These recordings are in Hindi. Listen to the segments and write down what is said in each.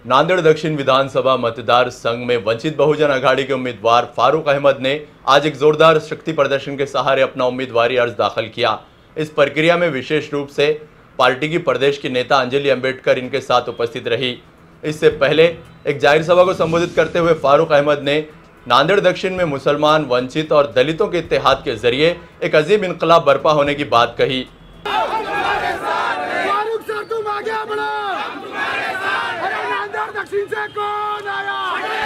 नांदेड़ दक्षिण विधानसभा मतदार संघ में वंचित बहुजन आघाड़ी के उम्मीदवार फारूक अहमद ने आज एक जोरदार शक्ति प्रदर्शन के सहारे अपना उम्मीदवारी अर्ज दाखिल किया। इस प्रक्रिया में विशेष रूप से पार्टी की प्रदेश की नेता अंजलि अंबेडकर इनके साथ उपस्थित रही। इससे पहले एक जाहिर सभा को संबोधित करते हुए फारूक अहमद ने नांदेड़ दक्षिण में मुसलमान, वंचित और दलितों के इत्तेहाद के जरिए एक अजीब इनकलाब बर्पा होने की बात कही। दक्षिण से कौन आया?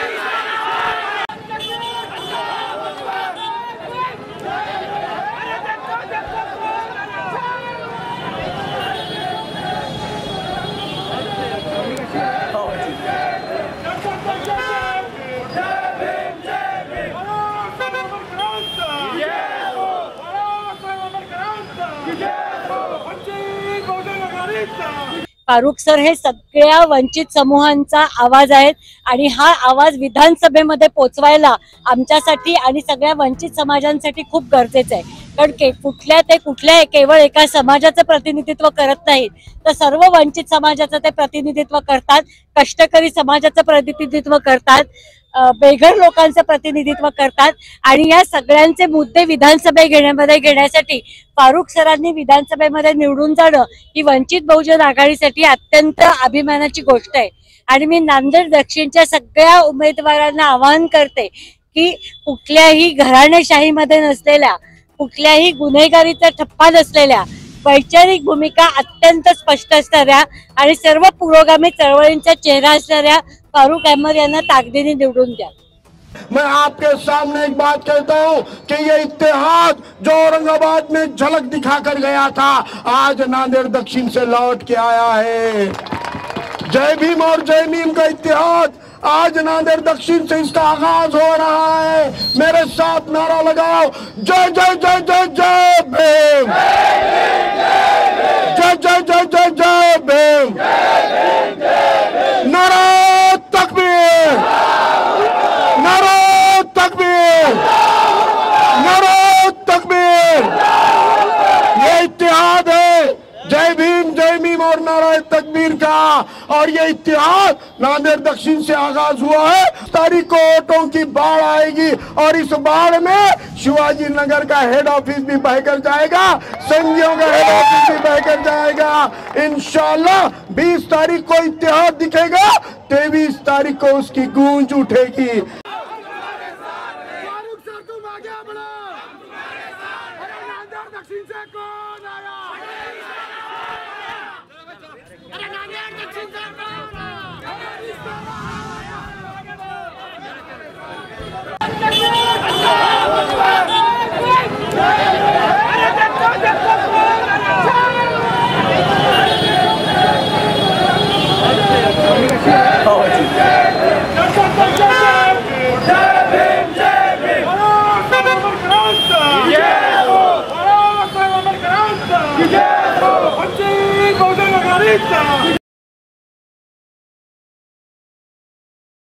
फारूक सर हे सगळ्या वंचित समूहांचा आवाज आहेत आणि हा आवाज विधानसभेमध्ये पोचवायला आमच्यासाठी आणि सगळ्या वंचित समाजांसाठी खूप गरजेचं आहे। कारण कुठल्या केवळ एका समाजाचं प्रतिनिधित्व करत नाहीत, तर सर्व वंचित समाजाचं ते प्रतिनिधित्व करतात, कष्टकरी समाजाचं प्रतिनिधित्व करतात, बेघर लोकांचं प्रतिनिधित्व करतात आणि या सगळ्यांचे मुद्दे विधानसभेमध्ये घेण्यासाठी फारूक सरांनी विधानसभेमध्ये निवडून जाणं ही वंचित बहुजन आघाडीसाठी अत्यंत अभिमानाची गोष्ट आहे। आणि मी नांदेड दक्षिणच्या सगळ्या उमेदवारांना आवाहन करते की कुठल्याही घराणेशाहीमध्ये नसलेल्या, कुठल्याही गुन्हेगारीचा ठप्पा नसलेल्या, वैचारिक भूमिका अत्यंत स्पष्ट असणाऱ्या आणि सर्व पुरोगामी चळवळींचा चेहरा असणाऱ्या फारूक अहमद यांना ताकदीने निवडून द्या। मैं आपके सामने एक बात कहता हूं कि ये इत्तेहाद जो औरंगाबाद में झलक दिखाकर गया था, आज नांदेड़ दक्षिण से लौट के आया है। जय भीम और जय मीम का इत्तेहाद आज नांदेड़ दक्षिण से इसका आगाज हो रहा है। मेरे साथ नारा लगाओ, जय जय जय जय जय भीम, जय जय जय जय जय भीम, नारा तकबीर, नारा तकबीर, नारा तकबीर। ये इत्तेहाद है जय भीम जय मीम और नारा तकबीर का, और ये इत्तेहाद नांदेड़ दक्षिण से आगाज हुआ है। तारीख को वोटों की बाढ़ आएगी और इस बाढ़ में शिवाजी नगर का हेड ऑफिस भी बहकर जाएगा, संघियों का हेड ऑफिस भी बहकर जाएगा। इंशाल्लाह 20 तारीख को इत्तेहाद दिखेगा, 23 तारीख को उसकी गूंज उठेगी। दक्षिण से कौन आया?